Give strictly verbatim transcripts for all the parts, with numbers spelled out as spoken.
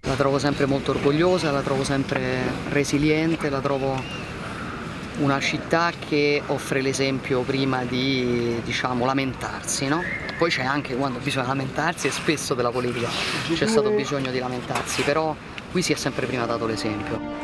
La trovo sempre molto orgogliosa, la trovo sempre resiliente, la trovo una città che offre l'esempio prima di, diciamo, lamentarsi, no? Poi c'è anche quando bisogna lamentarsi e spesso della politica c'è stato bisogno di lamentarsi, però qui si è sempre prima dato l'esempio.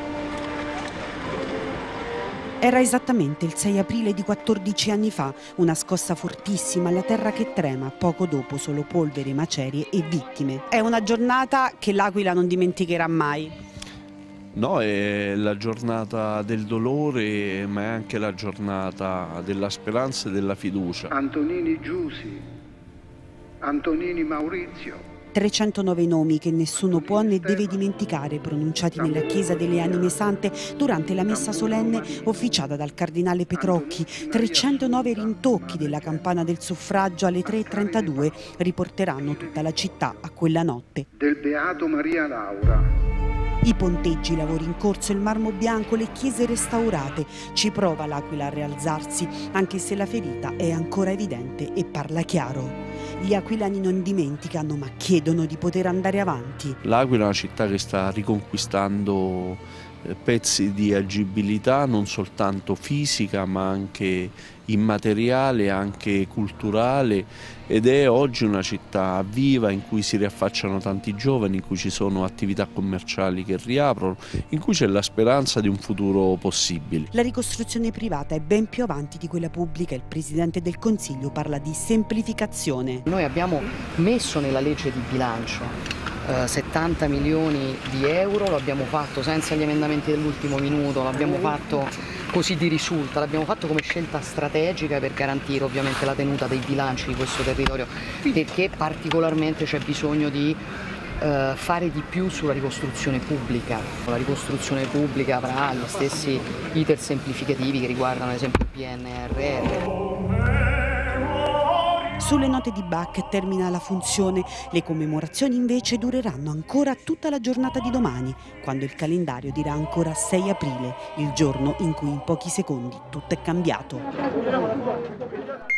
Era esattamente il sei aprile di quattordici anni fa, una scossa fortissima, la terra che trema, poco dopo solo polvere, macerie e vittime. È una giornata che l'Aquila non dimenticherà mai. No, è la giornata del dolore, ma è anche la giornata della speranza e della fiducia. Antonini Giusi, Antonini Maurizio. trecentonove nomi che nessuno può né deve dimenticare, pronunciati nella Chiesa delle Anime Sante durante la messa solenne officiata dal cardinale Petrocchi. trecentonove rintocchi della campana del suffragio alle tre e trentadue riporteranno tutta la città a quella notte. Del Beato Maria Laura. I ponteggi, i lavori in corso, il marmo bianco, le chiese restaurate. Ci prova l'Aquila a rialzarsi, anche se la ferita è ancora evidente e parla chiaro. Gli aquilani non dimenticano, ma chiedono di poter andare avanti. L'Aquila è una città che sta riconquistando pezzi di agibilità non soltanto fisica ma anche immateriale, anche culturale, ed è oggi una città viva in cui si riaffacciano tanti giovani, in cui ci sono attività commerciali che riaprono, in cui c'è la speranza di un futuro possibile. La ricostruzione privata è ben più avanti di quella pubblica. Il Presidente del Consiglio parla di semplificazione. Noi abbiamo messo nella legge di bilancio settanta milioni di euro, lo abbiamo fatto senza gli emendamenti dell'ultimo minuto, l'abbiamo fatto così di risulta, l'abbiamo fatto come scelta strategica per garantire ovviamente la tenuta dei bilanci di questo territorio, perché particolarmente c'è bisogno di eh, fare di più sulla ricostruzione pubblica. La ricostruzione pubblica avrà gli stessi iter semplificativi che riguardano ad esempio il P N R R. Sulle note di Bach termina la funzione. Le commemorazioni invece dureranno ancora tutta la giornata di domani, quando il calendario dirà ancora sei aprile, il giorno in cui in pochi secondi tutto è cambiato.